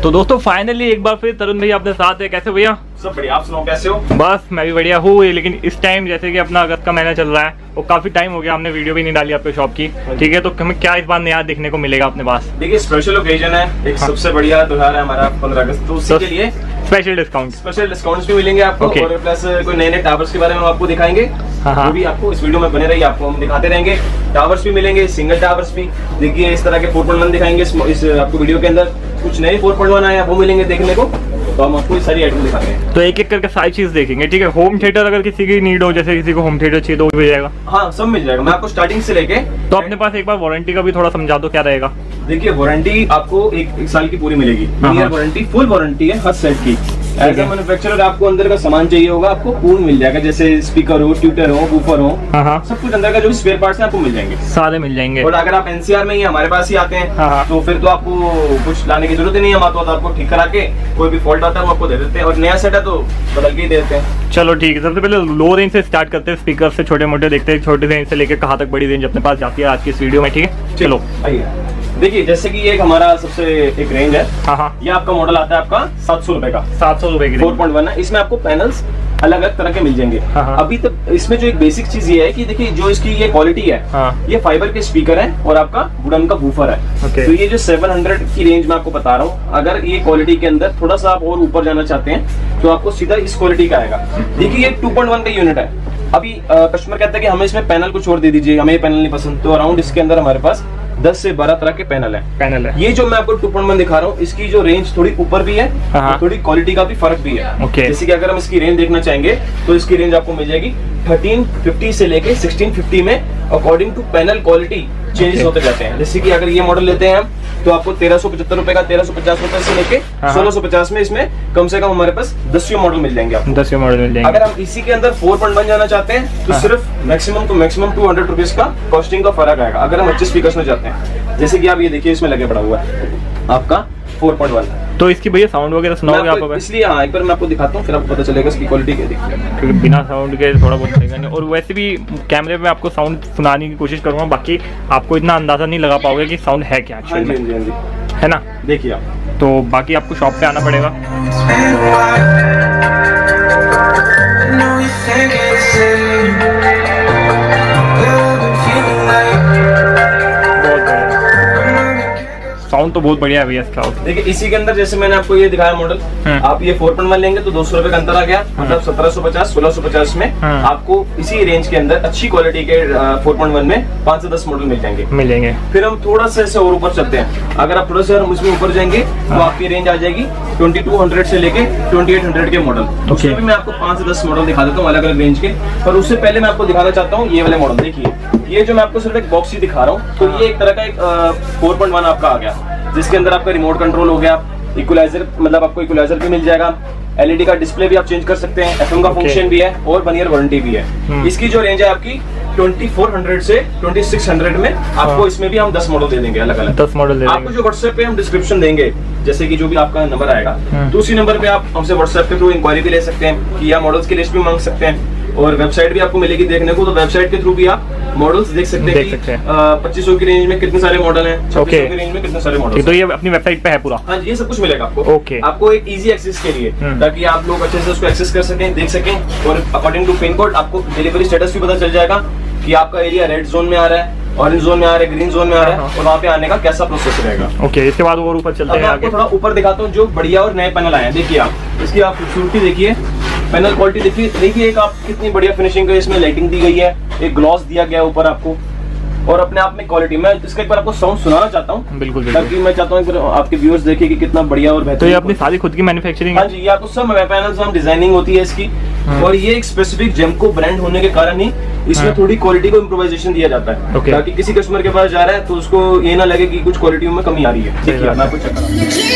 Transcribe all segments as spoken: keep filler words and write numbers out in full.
तो दोस्तों फाइनली एक बार फिर तरुण भैया अपने साथ है। कैसे भैया? सब बढ़िया, आप सुनाओ कैसे हो? बस मैं भी बढ़िया हूँ, लेकिन इस टाइम जैसे कि अपना अगस्त का महीना चल रहा है और काफी टाइम हो गया हमने वीडियो भी नहीं डाली आपके शॉप की, ठीक है? तो हमें क्या इस बार नया देखने को मिलेगा अपने पास? देखिए स्पेशल ओकेजन है, एक हाँ। सबसे बढ़िया त्योहार है हमारा पंद्रह अगस्त, तो उसी के लिए स्पेशल डिस्काउंट स्पेशल डिस्काउंट्स भी मिलेंगे आपको okay. और प्लस कोई नए नए टावर्स के बारे में आपको दिखाएंगे, हाँ। वो भी आपको इस वीडियो में बने रहिए, आपको हम दिखाते रहेंगे। टावर्स भी मिलेंगे, सिंगल टावर्स भी, देखिए इस तरह के फोर पॉइंट वन दिखाएंगे इस, इस आपको वीडियो के अंदर। कुछ नए फोर पॉइंट वन आए वो मिलेंगे देखने को, तो हम आपको सारी आइटम दिखाएंगे। तो एक एक करके सारी चीज देखेंगे, ठीक है? होम थिएटर अगर किसी की नीड हो, जैसे किसी को होम थिएटर चाहिए तो मिल जाएगा? हाँ सब मिल जाएगा, मैं आपको स्टार्टिंग से लेके। तो अपने पास एक बार वारंटी का भी थोड़ा समझा दो क्या रहेगा? देखिए वारंटी आपको एक, एक साल की पूरी मिलेगी, वारंटी फुल वारंटी है हर सेट की। एज ए मैन्युफैक्चरर आपको अंदर का सामान चाहिए होगा आपको पूर्ण मिल जाएगा, जैसे स्पीकर हो, ट्यूटर हो, वूफर हो, सब कुछ अंदर का जो स्पेयर पार्ट्स हैं आपको मिल जाएंगे, सारे मिल जाएंगे। और अगर आप एनसीआर में ही हमारे पास ही आते हैं तो फिर तो आपको कुछ लाने की जरूरत ही नहीं है, हम तो आपको ठीक करा के कोई भी फॉल्ट आता है वो आपको दे देते हैं, और नया सेट है तो बदल के ही दे देते हैं। चलो ठीक है, सबसे पहले लो रेंज से स्टार्ट करते हैं, स्पीकर से छोटे मोटे देखते हैं, छोटे रेंज से लेकर कहाँ तक बड़ी रेंज अपने पास जाती है आज की इस वीडियो में, ठीक है? चलो आइए। देखिए जैसे कि एक हमारा सबसे एक रेंज है, हाँ हाँ, ये आपका मॉडल आता है आपका सात सौ रुपए का, सात सौ रुपए की फोर पॉइंट वन है। इसमें आपको पैनल्स अलग अलग तरह के मिल जाएंगे। हाँ। अभी तक इसमें जो एक बेसिक चीज ये है कि देखिए जो इसकी ये क्वालिटी है, हाँ। ये फाइबर के स्पीकर है और आपका वुडन का वूफर है। तो ये जो सात सौ की रेंज में आपको बता रहा हूँ, अगर ये क्वालिटी के अंदर थोड़ा सा आप और ऊपर जाना चाहते हैं तो आपको सीधा इस क्वालिटी का आएगा। देखिए ये टू पॉइंट वन का यूनिट है। अभी कस्टमर कहता है कि हमें इसमें पैनल कुछ और दे दीजिए, हमें ये पैनल नहीं पसंद, तो अराउंड इसके अंदर हमारे पास दस से बारह तरह के पैनल है पैनल है। ये जो मैं आपको टू पॉइंट वन दिखा रहा हूँ, इसकी जो रेंज थोड़ी ऊपर भी है और थोड़ी क्वालिटी का भी फर्क भी है। okay. जैसे कि अगर हम इसकी रेंज देखना चाहेंगे तो इसकी रेंज आपको मिल जाएगी थर्टीन फिफ्टी से लेके सिक्सटीन फिफ्टी में, according to panel quality changes okay. होते जाते हैं। जैसे कि अगर ये मॉडल लेते हैं हम तो आपको तेरह सौ पचहत्तर रुपए का, तेरह सौ पचास रुपए से लेके सोलह सौ पचास में इसमें कम से कम हमारे पास दसवीं मॉडल मिल जाएंगे आपको, दसवीं मॉडल मिल जाएंगे। अगर हम इसी के अंदर फोर पॉइंट वन जाना चाहते हैं तो हाँ। सिर्फ maximum two maximum two hundred rupees का कॉस्टिंग का फर्क आएगा अगर हम अच्छे स्पीकर्स में जाते हैं। जैसे कि आप ये देखिए इसमें लगे पड़ा हुआ है आपका फोर पॉइंट वन। तो इसकी भैया साउंड वगैरह सुनाओगे आप? इसलिए हाँ एक बार मैं आपको दिखाता हूँ, फिर आपको पता चलेगा इसकी क्वालिटी क्या दिखती है, क्योंकि बिना साउंड के थोड़ा बहुत सही नहीं। और वैसे भी कैमरे में आपको साउंड सुनाने की कोशिश करूँगा, बाकी आपको इतना अंदाजा नहीं लगा पाओगे कि साउंड है क्या एक्चुअली में, है ना? देखिए आप, तो बाकी आपको शॉप पे आना पड़ेगा। साउंड तो बहुत बढ़िया है भैया इसका। देखिए इसी के अंदर जैसे मैंने आपको ये दिखाया मॉडल, आप ये फोर पॉइंट वन लेंगे तो दो सौ रुपए का अंतर आ गया, मतलब सत्रह सौ पचास सोलह सौ पचास में आपको इसी रेंज के अंदर अच्छी क्वालिटी के फोर पॉइंट वन में पाँच से दस मॉडल मिल जाएंगे मिलेंगे फिर हम थोड़ा सा ऐसे और ऊपर चलते हैं, अगर आप थोड़ा सा उसमें ऊपर जाएंगे तो आपकी रेंज आ जाएगी ट्वेंटी टू हंड्रेड से लेके ट्वेंटी एट हंड्रेड के मॉडल। उसमें भी मैं आपको पाँच से दस मॉडल दिखा देता हूँ अलग अलग रेंज के, पर उससे पहले मैं आपको दिखाना चाहता हूँ ये वाले मॉडल। देखिए ये जो मैं आपको सिर्फ एक बॉक्स ही दिखा रहा हूँ, तो ये एक तरह का एक फोर पॉइंट वन आपका आ गया, जिसके अंदर आपका रिमोट कंट्रोल हो गया, इक्वलाइजर मतलब आपको इक्वलाइजर भी मिल जाएगा, एलईडी का डिस्प्ले भी आप चेंज कर सकते हैं, एफएम का फंक्शन भी है और वन ईयर वारंटी भी है। इसकी जो रेंज है आपकी ट्वेंटी फोर हंड्रेड से ट्वेंटी सिक्स हंड्रेड में, आपको इसमें भी हम दस मॉडल दे देंगे अलग अलग, दस मॉडल दे देंगे। आपको जो व्हाट्सएप पे हम डिस्क्रिप्शन देंगे, जैसे कि जो भी आपका नंबर आएगा तो उसी नंबर पे आप हमसे व्हाट्सएप के थ्रू इंक्वायरी भी ले सकते हैं कि या मॉडल्स की लिस्ट भी मांग सकते हैं, और वेबसाइट भी आपको मिलेगी देखने को, तो वेबसाइट के थ्रू भी आप मॉडल्स देख सकते हैं कि पच्चीस सौ की रेंज में कितने सारे मॉडल हैं, छब्बीस सौ की रेंज में कितने सारे मॉडल। तो ये अपनी वेबसाइट पे है पूरा? हाँ जी, ये सब कुछ मिलेगा आपको। ओके, आपको एक इजी एक्सेस के लिए, ताकि आप लोग अच्छे से उसको एक्सेस कर सकें, देख सकें, और अकॉर्डिंग टू पिन कोड आपको डिलीवरी स्टेटस भी पता चल जाएगा कि आपका एरिया रेड जोन में आ रहा है, ऑरेंज जोन में आ रहा है, ग्रीन जोन में आ रहा है, और वहाँ पे आने का कैसा प्रोसेस रहेगा। ओके, इसके बाद और ऊपर चलते हैं, आपको थोड़ा ऊपर दिखाता हूँ जो बढ़िया और नए पैनल आए हैं। देखिए आप इसकी आप खूबसूरती देखिए, पैनल क्वालिटी देखिए, देखिए एक आप कितनी बढ़िया फिनिशिंग है, इसमें लाइटिंग दी गई है, एक ग्लॉस दिया गया है ऊपर आपको, और अपने आप में क्वालिटी। मैं इसका एक बार आपको साउंड सुनाना चाहता हूँ, बिल्कुल ताकि मैं चाहता हूँ आपके व्यूअर्स देखें कि कितना बढ़िया और बेहतर। तो ये अपनी सारी खुद की मैन्युफैक्चरिंग? हाँ जी, ये आपको सब पैनल्स हम डिजाइनिंग होती है इसकी, और ये एक स्पेसिफिक जेमको ब्रांड होने के कारण ही इसमें थोड़ी क्वालिटी को इम्प्रोवाइजेशन दिया जाता है, ताकि किसी कस्टमर के पास जा रहा है तो उसको ये ना लगे कि कुछ क्वालिटी में कमी आ रही है। देखिए मैं आपको चेक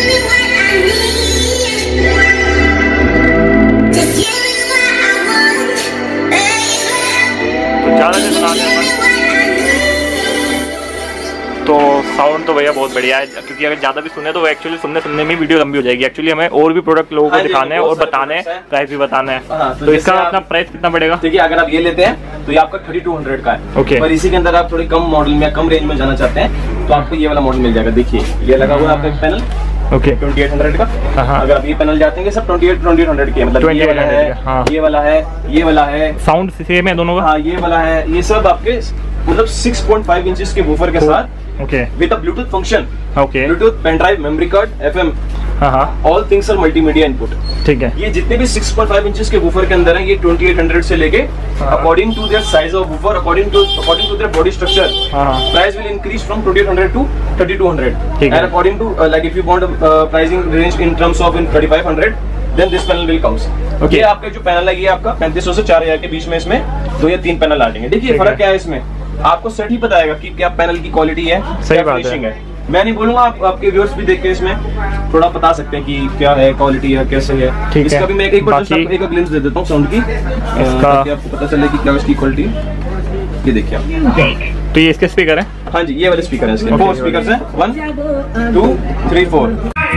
तो साउंड तो भैया बहुत बढ़िया है, क्योंकि अगर ज्यादा भी सुने तो एक्चुअली सुनने सुनने में वीडियो लंबी हो जाएगी। एक्चुअली हमें और भी प्रोडक्ट लोगों को दिखाने हैं और बताने हैं, प्राइस भी बताना है। हाँ, तो, तो इसका अपना प्राइस कितना पड़ेगा? देखिए अगर आप ये लेते हैं तो ये आपका थर्टी टू हंड्रेड का है। ओके, पर इसी के अंदर आप थोड़ी कम मॉडल में कम रेंज में जाना चाहते हैं तो आपको ये वाला मॉडल मिल जाएगा। देखिए ये लगा हुआ है आपका panel, okay twenty eight hundred का। हाँ। अगर आप ये पैनल जाते हैं सब twenty eight twenty eight hundred के, मतलब ये वाला है, हाँ। ये वाला है, ये वाला है। साउंड सेम है दोनों का? हाँ, ये वाला है। ये सब आपके मतलब सिक्स पॉइंट फाइव इंचेस के वूफर के साथ, okay, with a Bluetooth function, okay, Bluetooth, pen drive, memory card, FM, हाँ हाँ, all things are multimedia input. ठीक है। ये जितने भी सिक्स पॉइंट फाइव इंचेस के वूफर के अंदर हैं, ये ट्वेंटी एट हंड्रेड से लेके according to their size of woofer, according to according to their body structure, price will increase from twenty eight hundred to thirty two hundred, and according to like if you want pricing range in terms of in thirty five hundred, then this panel will comes. Okay, ये आपका जो panel है ये आपका पैंतीस सौ से चार हजार के बीच में, इसमें दो या तीन पैनल आ जाएंगे। देखिए फर्क क्या है इसमें, आपको सेट ही बताएगा कि क्या पैनल की क्वालिटी है, सही क्या फिनिशिंग है। मैं नहीं बोलूंगा, आप आपके व्यूअर्स भी देख के इसमें थोड़ा बता सकते हैं कि क्या है, क्वालिटी है, कैसे है। इसका भी मैं एक बार जस्ट आपको एक ग्लिम्स दे देता हूँ साउंड की, ताकि आपको पता चले कि क्या इसकी क्वालिटी है। ये देखिए आप, तो ये इसके स्पीकर है? हाँ जी, ये वाले स्पीकर है इसके। फोर स्पीकर्स हैं, वन टू थ्री फोर।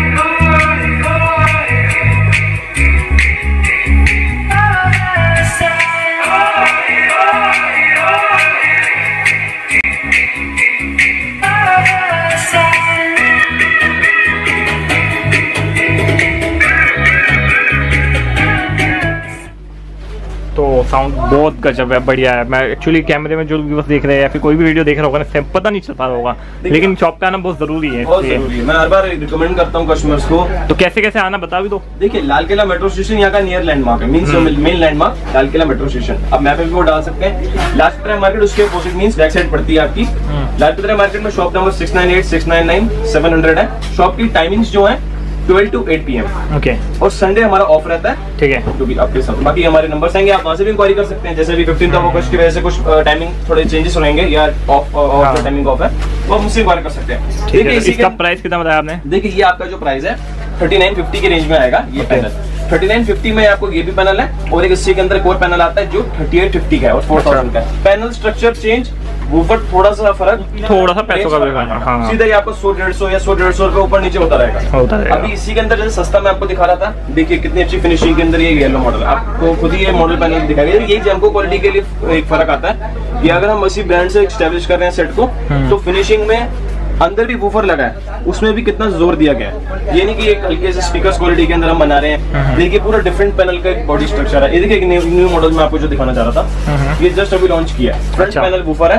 तो साउंड बहुत गजब है, बढ़िया है। मैं एक्चुअली कैमरे में जो व्यूअर्स देख रहे हैं या फिर कोई भी वीडियो देख रहा होगा ना, पता नहीं चल पा रहा होगा, लेकिन शॉप पे आना बहुत जरूरी है। बहुत जरूरी है, मैं हर बार रिकमेंड करता हूँ कस्टमर्स को। तो कैसे कैसे आना बता भी दो। देखिए लाल किला मेट्रो स्टेशन यहाँ का नियर लैंडमार्क है, means main landmark Lal Qila metro station. अब मैप पे भी वो डाल सकते हैं। लास्ट पित्रा मार्केट उसके अपोजिट मींस बैक साइड पड़ती है आपकी। लाल पित्रा मार्केट में shop number six nine eight six nine nine seven hundred है। शॉप की टाइमिंग्स जो है twelve to eight P M, okay, और संडे हमारा ऑफ रहता है, ठीक है, जो भी आपके साथ। बाकी हमारे नंबर्स आएंगे, आप वहाँ से भी इंक्वायरी कर सकते हैं। जैसे भी फिफ्टीन ऑफ अगस्त की वजह से कुछ टाइमिंग थोड़े चेंजेस रहेंगे या ऑफ ऑफ टाइमिंग ऑफ है, वो हम मुझसे इंक्वायरी कर सकते हैं। देखिए इसका प्राइस कितना बताया आपने? देखिए ये आपका जो प्राइस है थर्टी नाइन फिफ्टी के रेंज में आएगा ये पैनल। थर्टी नाइन फिफ्टी में आपको ये भी पैनल है, और एक इसी के अंदर एक और पैनल आता है जो थर्टी एट फिफ्टी का है और फोर थाउजेंड का है। पैनल स्ट्रक्चर चेंज, वूफर थोड़ा सा फर्क, थोड़ा सा पैसों का भी फर्क, हाँ। सीधा ही आपको सौ डेढ़ सौ या सौ डेढ़ सौ रुपए ऊपर नीचे होता रहेगा, होता रहेगा। अभी इसी के अंदर जैसे सस्ता मैं आपको दिखा रहा था, देखिए कितनी अच्छी फिनिशिंग के अंदर ये येलो मॉडल, आपको खुद ही ये मॉडल पैनल दिखाएगा। यही जेमको क्वालिटी के लिए एक फर्क आता है कि अगर हम इसी ब्रांड से एस्टेब्लिश कर रहे हैं सेट को, तो फिनिशिंग में अंदर भी वूफर लगा है, उसमें भी कितना जोर दिया गया है। ये नहीं कि एक हल्के से स्पीकर्स क्वालिटी के अंदर हम बना रहे हैं। देखिए पूरा डिफरेंट पैनल का एक बॉडी स्ट्रक्चर है। ये देखिए न्यू न्यू मॉडल में आपको जो दिखाना चाह रहा था, ये जस्ट अभी लॉन्च किया है। फ्रंट पैनल वूफर है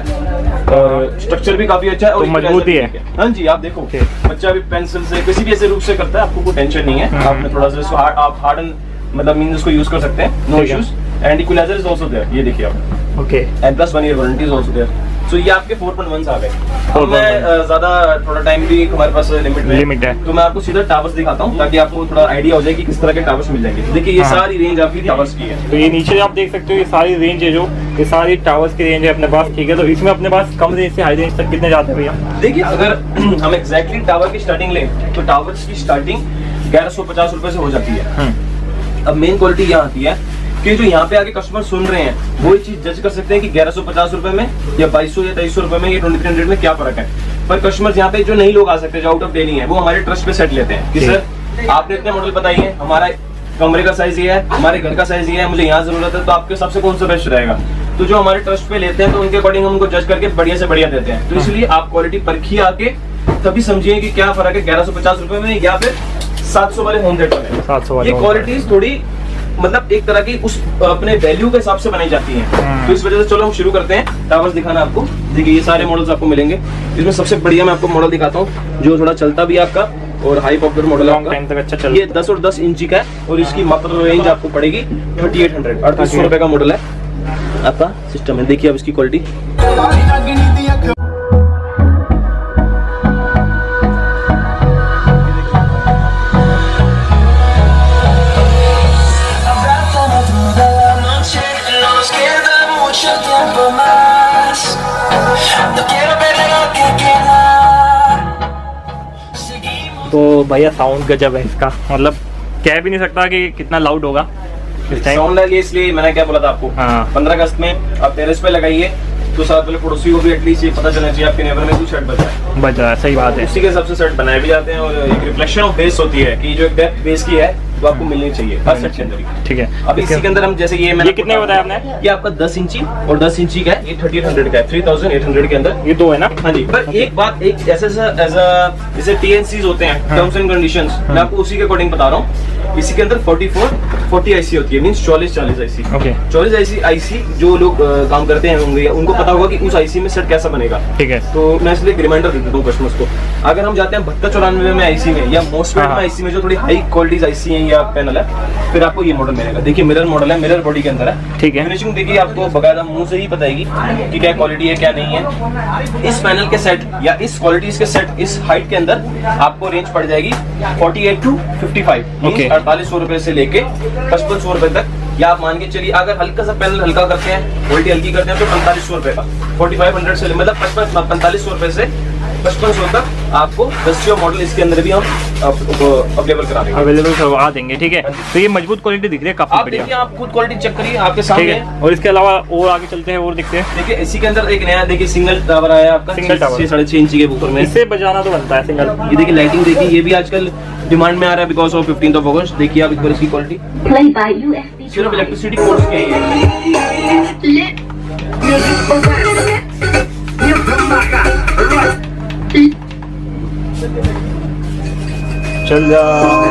और स्ट्रक्चर भी काफी अच्छा है और मजबूती है। हाँ जी, आप देखो बच्चा भी पेंसिल से किसी भी ऐसे रूप से करता है, आपको कोई टेंशन नहीं है। आपने थोड़ा सा हार्ड आप हार्ड मतलब मीन उसको यूज कर सकते हैं, no issues. And equalizer is also there, ये देखिए आप, okay, and plus one year warranty is also there. So ये आपके फोर पॉइंट वन आ गए। अब मैं ज्यादा थोड़ा टाइम भी हमारे पास लिमिट में लिमिट है, तो मैं आपको सीधा टावर्स दिखाता हूँ ताकि आपको थोड़ा आइडिया हो जाए कि किस तरह के टावर्स मिल जाएंगे। देखिए ये सारी रेंज आपकी टावर्स की है। तो ये नीचे आप देख सकते हो, ये सारी रेंज है, जो ये सारी टावर्स की रेंज है अपने पास, ठीक है। तो इसमें अपने पास कम रेंज से हाई रेंज तक कितने जाते हैं भैया? देखिए अगर हम एग्जैक्टली टावर की स्टार्टिंग लें तो टावर्स की स्टार्टिंग ग्यारह सौ पचास रुपए से हो जाती है। अब मेन क्वालिटी यहाँ आती है कि जो यहाँ पे आगे कस्टमर सुन रहे हैं वो चीज जज कर सकते हैं कि ग्यारह सौ पचास रुपए में या बाईस सौ या तेईस सौ रुपए में या ट्वेंटी थ्री हंड्रेड में क्या फर्क है। पर कस्टमर्स यहाँ पे जो नहीं लोग आ सकते, जो आउट ऑफ डेली है, वो हमारे ट्रस्ट पे सेट लेते हैं कि सर आपने इतने मॉडल बताइए, हमारा कमरे का साइज ये है, हमारे घर का साइज ये है, मुझे यहाँ जरूरत है, तो आपके हिसाब से कौन सा बेस्ट रहेगा। तो जो हमारे ट्रस्ट पे लेते हैं तो उनके अकॉर्डिंग हम उनको जज करके बढ़िया से बढ़िया देते हैं। तो इसलिए आप क्वालिटी परखी आके तभी समझिए कि क्या फर्क है ग्यारह सौ पचास रुपए में या फिर सात सौ वाले होम थिएटर में। सात सौ ये क्वालिटी थोड़ी मतलब एक तरह की उस अपने वैल्यू के हिसाब से बनाई जाती है। तो इस वजह से चलो हम शुरू करते हैं टावर्स दिखाना आपको। देखिए ये सारे मॉडल्स आपको मिलेंगे, इसमें सबसे बढ़िया मैं आपको मॉडल दिखाता हूँ जो थोड़ा चलता भी है आपका और हाई पॉपुलर मॉडल है आपका। अच्छा चल, ये दस और दस इंची का है और इसकी मात्र रेंज आपको पड़ेगी थर्टी एट हंड्रेड अड़तीस सौ रुपए का मॉडल है आपका सिस्टम है। देखिए अब इसकी क्वालिटी, तो भैया साउंड गजब है इसका, मतलब कह भी नहीं सकता कि कितना लाउड होगा इस टाइम। साउंड है इसलिए मैंने क्या बोला था आपको, पंद्रह अगस्त में आप टेरेस पे लगाइए तो साथ वाले पड़ोसी को भी एटलीस्ट ये पता चलना चाहिए आपके नेबर में कुछ सेट बचा है बचा है। सही बात है, उसी के हिसाब से सेट बनाए भी जाते हैं और एक रिफ्लेक्शन ऑफ बेस होती है कि जो एक डेप्थ बेस की है तो आपको मिलनी चाहिए हर सेट के अंदर। ठीक है, अब इसी के अंदर हम जैसे ये ये कितने बताया आपने? ये आपका दस इंची और दस इंची का है, ये थर्टी एट हंड्रेड का है, थ्री थाउजेंड एट हंड्रेड के अंदर ये दो है ना? हाँ जी। पर एक बात, एक ऐसे एज अ जैसे टी एन सीज़ होते हैं, टर्म्स एंड कंडीशंस, मैं आपको उसी के अकॉर्डिंग बता रहा हूँ। इसी के अंदर फोर्टी फोर फोर्टी आईसी होती है, मींस चौलीस चालीस आईसी। ओके, चौलीस आईसी आईसी जो लोग uh, काम करते हैं होंगे उनको पता होगा कि उस आईसी में सेट कैसा बनेगा। ठीक है, तो मैं इसलिए रिमाइंडर दे देता हूँ कस्टमर्स को। अगर हम जाते हैं बहत्तर चौरानवे में आईसी में या मोस्टवेट में आईसी में जो थोड़ी हाई क्वालिटीज आईसी है या पैनल है, फिर आपको ये मॉडल मिलेगा। देखिए मिरर मॉडल है, मिरर बॉडी के अंदर है। ठीक है, फिनिशिंग देखिए आपको बकायदा मुंह से ही बताएगी कि क्या क्वालिटी है क्या नहीं है। इस पैनल के सेट या इस क्वालिटीज के सेट इस हाइट के अंदर आपको रेंज पड़ जाएगी forty eight to fifty five, अड़तालीस सौ रुपए से लेके पचपन सौ रुपए तक। या आप मान के चलिए अगर हल्का सा पैनल हल्का करते हैं, क्वालिटी हल्की करते हैं तो पैंतालीस सौ रुपए का, फोर्टी फाइव हंड्रेड से मतलब पचपन पैंतालीस सौ रुपए से पचपन सौ तक आपको दसियों मॉडल इसके अंदर भी हम अवेलेबल करा देंगे अवेलेबल करवा देंगे। ठीक है, तो ये मजबूत क्वालिटी दिख रही है काफी बढ़िया। देखिए आप खुद क्वालिटी चेक करिए आपके सामने। और इसके अलावा और आगे चलते हैं और दिखते हैं। देखिए इसी के अंदर एक नया देखिए सिंगल टावर आया है आपका, सिंगल टावर साढ़े छह इंची के ऊपर में। इससे बजाना तो बनता है सिंगल। ये देखिए लाइटिंग देखिए, ये भी आजकल डिमांड में आ रहा है बिकॉज ऑफ फिफ्टींथ ऑफ अगस्त। देखिए आप एक बार इसकी क्वालिटी सिर्फ इलेक्ट्रिसिटी कोर्स की है। चल जा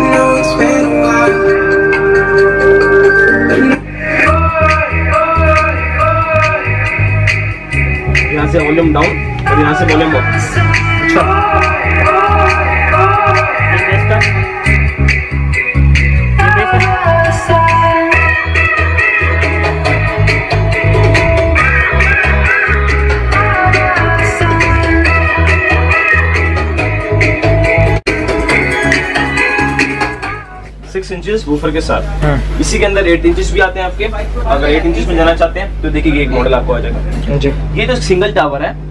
यहाँ से वॉल्यूम डाउन और यहाँ से वॉल्यूम अप। अच्छा सिक्स इंचेस वूफर के साथ। इसी के अंदर एट इंचेस भी आते हैं आपके। अगर एट इंचेस में जाना चाहते हैं तो देखिए ये एक मॉडल आपको आ जाएगा। ये जो सिंगल टावर है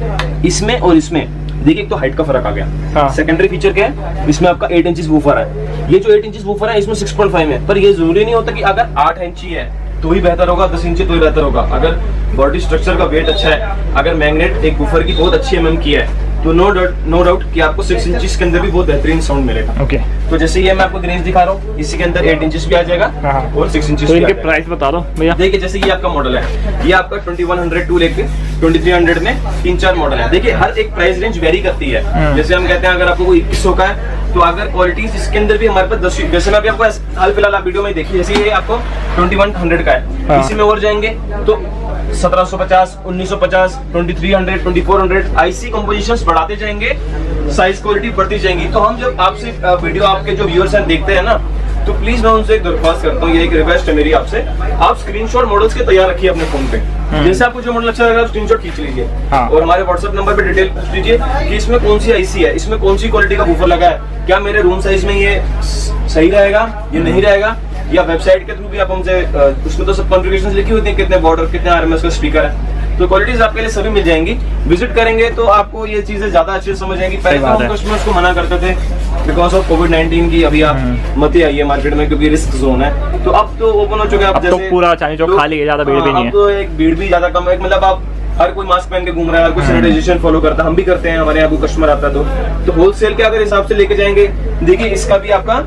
इसमें और इसमें देखिए एक तो हाइट का फर्क आ गया। हाँ। सेकेंडरी फीचर क्या है, इसमें आपका एट इंचेस वूफर है। ये जो एट इंचेस वूफर है इसमें सिक्स पॉइंट फाइव है, पर ये जरूरी नहीं होता कि अगर आठ इंची है तो ही बेहतर होगा, दस इंची तो ही बेहतर होगा। अगर बॉडी स्ट्रक्चर का वेट अच्छा है, अगर मैग्नेट एक वूफर की बहुत अच्छी एमएम की है तो नो डाउट नो डाउट कि आपको सिक्स इंचेस के अंदर भी बहुत बेहतरीन साउंड मिलेगा। ओके, तो जैसे ये मैं आपको रेंज दिखा रहा हूँ, इसी के अंदर एट इंचेस भी आ जाएगा और सिक्स इंचेस। तो इनके प्राइस बता दो भैया। देखिए जैसे ये आपका मॉडल है, ये आपका ट्वेंटी वन हंड्रेड टू लेके ट्वेंटी थ्री हंड्रेड में तीन चार मॉडल है। देखिए हर एक प्राइस रेंज वेरी करती है। जैसे हम कहते हैं अगर आपको कोई इक्कीस सौ का है तो अगर क्वालिटीज इसके अंदर भी हमारे पास दस, जैसे मैं अभी आपको हाल फिलहाल आप वीडियो में देखिए, जैसे ये आपको ट्वेंटी वन हंड्रेड का है, इसी में और जाएंगे तो सत्रह सौ पचास, उन्नीस सौ पचास, twenty three hundred, twenty four hundred IC compositions बढ़ाते जाएंगे, साइज क्वालिटी बढ़ती जाएंगी। तो हम जब आपसे वीडियो आपके जो व्यूअर्स हैं देखते हैं ना, तो प्लीज मैं उनसे एक दरख्वास्त करता हूँ, ये एक रिक्वेस्ट है मेरी आपसे, आप स्क्रीनशॉट मॉडल्स के तैयार रखिए अपने फोन पे। जैसे आपको जो मॉडल अच्छा लग रहा है स्क्रीनशॉट खींच लीजिए। हाँ। और हमारे व्हाट्सएप नंबर पे डिटेल पूछ लीजिए कि इसमें कौन सी आईसी है, इसमें कौन सी क्वालिटी का वूफर लगा है, क्या मेरे रूम साइज में ये सही रहेगा, ये नहीं रहेगा, या वेबसाइट के थ्रू भी आप हमसे, उसमें तो सब कॉन्फ़िगरेशंस लिखी होती है, कितने बॉर्डर, कितने आरएमएस का स्पीकर है, तो क्वालिटीज आपके लिए सभी मिल जाएंगी। विजिट करेंगे तो आपको ये चीजें ज्यादा अच्छे से समझ आएंगी। पहले हम कस्टमर्स को मना करते थे बिकॉज ऑफ कोविड नाइनटीन की, अभी आप मत ही आइए मार्केट में क्योंकि रिस्क जोन है। तो अब तो ओपन हो चुके हैं, अब तो पूरा चाइनीज चौक खाली है, ज्यादा भीड़ भी नहीं है। तो एक भीड़ भी ज्यादा कम है, मतलब आप हर कोई मास्क पहन के घूम रहा है, हर कोई सैनिटाइजेशन फॉलो करता है, हम भी करते हैं, हमारे यहाँ कोई कस्टमर आता है तो तो होलसेल के अगर हिसाब से लेके जाएंगे, देखिए इसका भी आपका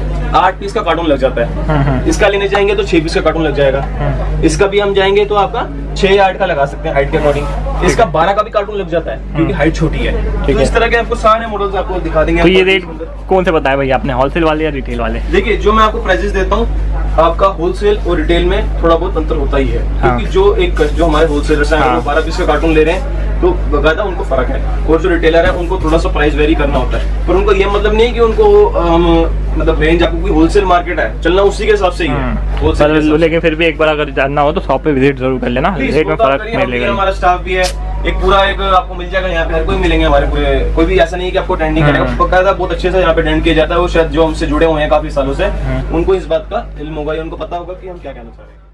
आठ पीस का कार्टून लग जाता है। इसका लेने जाएंगे तो छह पीस का कार्टून लग जाएगा। इसका भी हम जाएंगे तो आपका छह या आठ का लगा सकते हैं हाइट के अकॉर्डिंग। इसका बारह का भी कार्टून लग जाता है क्योंकि हाइट छोटी है। तो इस तरह के आपको सारे मॉडल्स आपको दिखा देंगे। तो ये रेट कौन से बताया भैया आपने, होलसेल वाले या रिटेल वाले? देखिए जो मैं आपको प्राइसेस देता हूँ, आपका होलसेल और रिटेल में थोड़ा बहुत अंतर होता ही है। हाँ। क्योंकि जो एक जो हमारे होलसेलर्स हैं, हाँ। बारह पीस का कार्टून ले रहे हैं तो बकायदा उनको फर्क है, और जो रिटेलर है उनको थोड़ा सा प्राइस वेरी करना होता है। पर उनको ये मतलब नहीं कि उनको हम मतलब रेंज, आपको कोई होलसेल मार्केट है चलना उसी के हिसाब से ही है। लेकिन फिर भी एक बार अगर जानना हो तो शॉप पे विजिट जरूर कर लेना, रेट में फर्क मिलेगा। हमारा स्टाफ भी है, एक पूरा एक आपको मिल जाएगा यहाँ पे, हर कोई मिलेंगे हमारे पूरे, कोई भी ऐसा नहीं है कि आपको अटेंड नहीं करेगा, बकायदा बहुत अच्छे से यहाँ पे अटेंड किया जाता है। वो शायद जो हमसे जुड़े हुए हैं काफी सालों से, उनको इस बात का इल्म होगा, उनको पता होगा कि हम क्या कहना चाह रहे हैं।